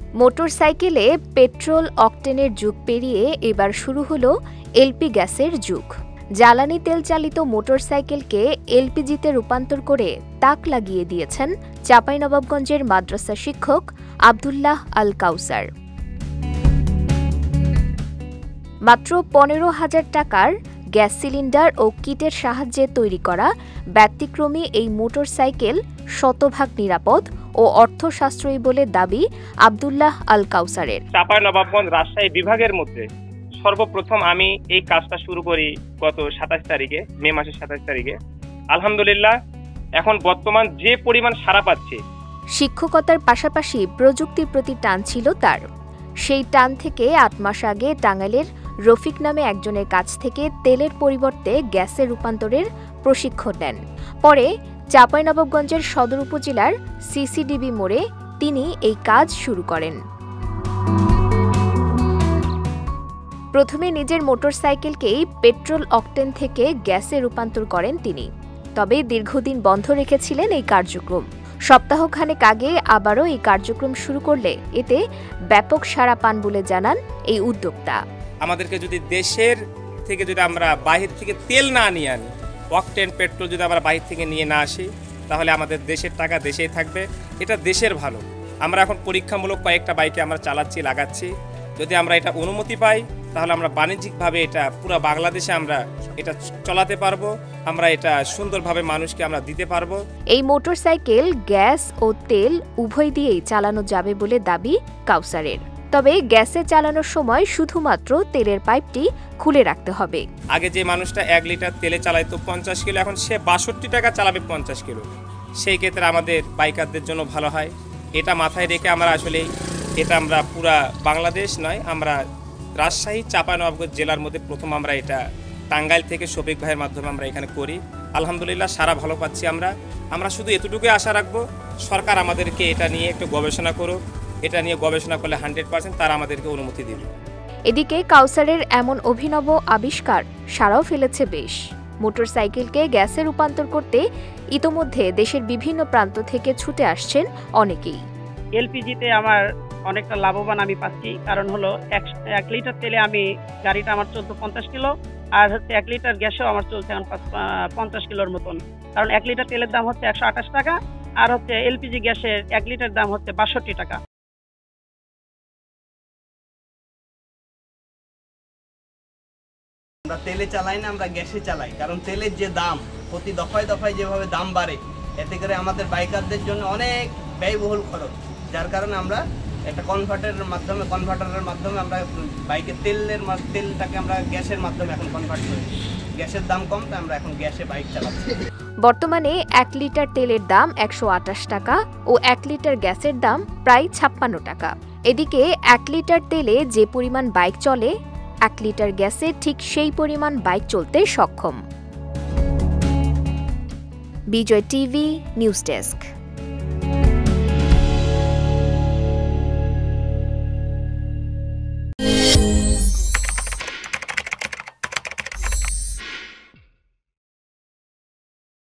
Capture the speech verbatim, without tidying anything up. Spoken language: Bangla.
মোটরসাইকেলে পেট্রোল অকটেনের যুগ পেরিয়ে এবার শুরু হলো এলপি গ্যাসের যুগ। জ্বালানি তেল চালিত মোটরসাইকেলকে এলপিজিতে রূপান্তর করে তাক লাগিয়ে দিয়েছেন চাঁপাইনবাবগঞ্জের মাদ্রাসা শিক্ষক আব্দুল্লাহ আল কাউসার। মাত্র পনেরো হাজার টাকার গ্যাস সিলিন্ডার ও কিটের সাহায্যে তৈরি করা ব্যতিক্রমী এই মোটরসাইকেল শতভাগ নিরাপদ ও অর্থ সাশ্রয়ী বলে দাবি আব্দুল্লাহ আল কাউসারের। চাঁপাইনবাবগঞ্জ রাজশাহী বিভাগের মধ্যে সর্বপ্রথম আমি এই কাজটা শুরু করি গত সাতাশ তারিখে, মে মাসের সাতাশ তারিখে। আলহামদুলিল্লাহ এখন বর্তমান যে পরিমাণ সাড়া পাচ্ছে। শিক্ষকতার পাশাপাশি প্রযুক্তির প্রতি টান ছিল তার। সেই টান থেকে আট মাস আগে টাঙ্গাইলের রফিক নামে একজনের কাছ থেকে তেলের পরিবর্তে গ্যাসে রূপান্তরের প্রশিক্ষণ নেন। পরে চাঁপাইনবাবগঞ্জের সদর উপজেলার সিসিডিবি মোড়ে তিনি এই কাজ শুরু করেন। প্রথমে নিজের মোটরসাইকেলকেই পেট্রোল অকটেন থেকে গ্যাসে রূপান্তর করেন তিনি। তবে দীর্ঘদিন বন্ধ রেখেছিলেন এই কার্যক্রম। সপ্তাহখানেক আগে আবারও এই কার্যক্রম শুরু করলে এতে ব্যাপক সাড়া পান বলে জানান এই উদ্যোক্তা। আমাদেরকে যদি দেশের থেকে যদি আমরা বাহির থেকে তেল না নিয়ে আনি, অকটেন পেট্রোল যদি আমরা বাহির থেকে নিয়ে না আসি, তাহলে আমাদের দেশের টাকা দেশেই থাকবে। এটা দেশের ভালো। আমরা এখন পরীক্ষামূলক কয়েকটা বাইকে আমরা চালাচ্ছি, লাগাচ্ছি। যদি আমরা এটা অনুমতি পাই তাহলে আমরা বাণিজ্যিকভাবে এটা পুরো বাংলাদেশে আমরা এটা চালাতে পারবো। আমরা এটা সুন্দরভাবে মানুষকে আমরা দিতে পারবো। এই মোটরসাইকেল গ্যাস ও তেল উভয় দিয়েই চালানো যাবে বলে দাবি কাউসারের। তবে গ্যাসে চালানোর সময় শুধুমাত্র তেলের পাইপটি খুলে রাখতে হবে। আগে যে মানুষটা এক লিটার তেলে চালাইতো পঞ্চাশ কিলো, এখন সে বাষট্টি টাকা চালাবে পঞ্চাশ কিলো। সেই ক্ষেত্রে আমাদের বাইকারদের জন্য ভালো হয়। এটা মাথায় রেখে আমরা আসলে এটা আমরা পুরা বাংলাদেশ নয়, আমরা রাজশাহী চাঁপাইনবাবগঞ্জ জেলার মধ্যে প্রথম আমরা এটা টাঙ্গাইল থেকে শফিক ভাইয়ের মাধ্যমে আমরা এখানে করি। আলহামদুলিল্লাহ সারা ভালো পাচ্ছি। আমরা আমরা শুধু এতটুকুই আশা রাখবো, সরকার আমাদেরকে এটা নিয়ে একটু গবেষণা করুক। এটা নিয়ে গবেষণা করলে হান্ড্রেড পার্সেন্ট তারা আমাদেরকে অনুমতি দেবে। এদিকে কাউসারের এমন অভিনব আবিষ্কার সাড়াও ফেলেছে বেশ। মোটরসাইকেলকে গ্যাসে রূপান্তর করতে ইতোমধ্যে দেশের বিভিন্ন প্রান্ত থেকে ছুটে আসছেন অনেকেই। এলপিজিতে আমার অনেকটা লাভবান আমি পাচ্ছি, কারণ হলো এক লিটার তেলে আমি গাড়িটা আমার চলতো পঞ্চাশ কিলো, আর হচ্ছে এক লিটার গ্যাসেও আমার চলছে এখন পঞ্চাশ কিলোর মতন। কারণ এক লিটার তেলের দাম হচ্ছে একশো আঠাশ টাকা, আর হচ্ছে এলপিজি গ্যাসের এক লিটার দাম হচ্ছে বাষট্টি টাকা। আমরা তেলে চালাই না, আমরা গ্যাসে চালাই। কারণ তেলের যে দাম প্রতি দফায় দফায় যেভাবে দাম বাড়ে, এতে করে আমাদের বাইকারদের জন্য অনেক ব্যয়বহুল খরচ। যার কারণে আমরা একটা কনভার্টারের মাধ্যমে কনভার্টারের মাধ্যমে আমরা বাইকের তেলের তেলটাকে আমরা গ্যাসের মাধ্যমে এখন কনভার্ট করি। গ্যাসের দাম কম, তাই আমরা এখন গ্যাসে বাইক চালাচ্ছি। বর্তমানে এক লিটার তেলের দাম একশো আঠাশ টাকা ও এক লিটার গ্যাসের দাম প্রায় ছাপ্পান্ন টাকা। এদিকে এক লিটার তেলে যে পরিমাণ বাইক চলে, এক লিটার গ্যাসে ঠিক সেই পরিমাণ বাইক চলতে সক্ষম। Bijoy TV news desk.